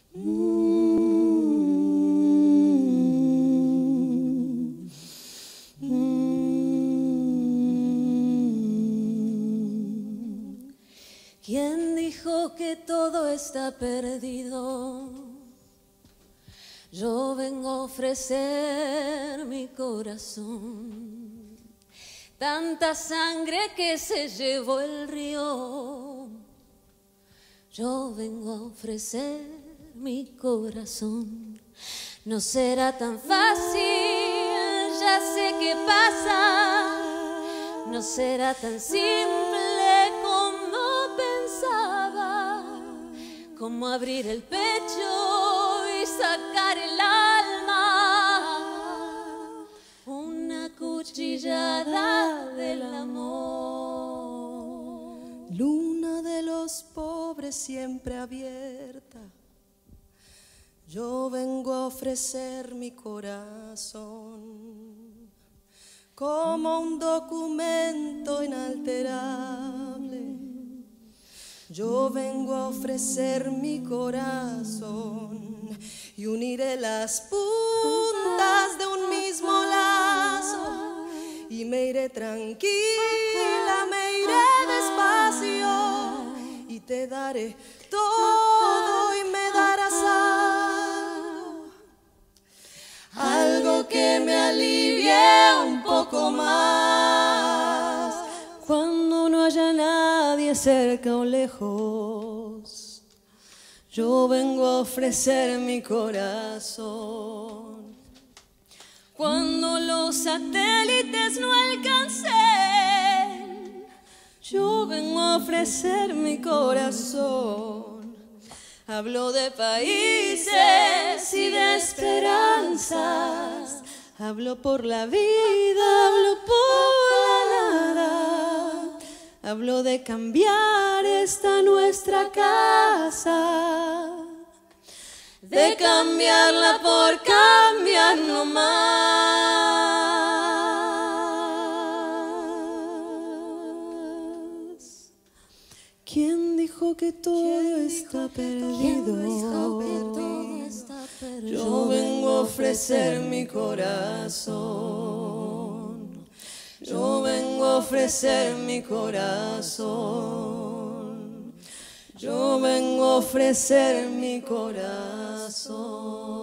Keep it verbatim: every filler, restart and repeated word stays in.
¿Quién dijo que todo está perdido? Yo vengo a ofrecer mi corazón. Tanta sangre que se llevó el río. Yo vengo a ofrecer mi corazón. No será tan fácil, ya sé qué pasa. No será tan simple como pensaba, como abrir el pecho y sacar el alma, una cuchillada del amor. Luna de los pobres siempre abierta, yo vengo a ofrecer mi corazón como un documento inalterable. Yo vengo a ofrecer mi corazón y uniré las puntas de un mismo lazo y me iré tranquila, me iré despacio y te daré todo y me darás algo, algo que me alivie un poco más cuando no haya nadie cerca o lejos. Yo vengo a ofrecer mi corazón cuando los satélites no alcancen. Yo vengo a ofrecer mi corazón. Hablo de países y de esperanzas. Hablo por la vida, hablo por la nada. Hablo de cambiar esta nuestra casa, de cambiarla por cambiar no más. ¿Quién dijo que todo está perdido? Yo vengo a ofrecer mi corazón. Yo vengo a ofrecer mi corazón. Yo vengo a ofrecer mi corazón.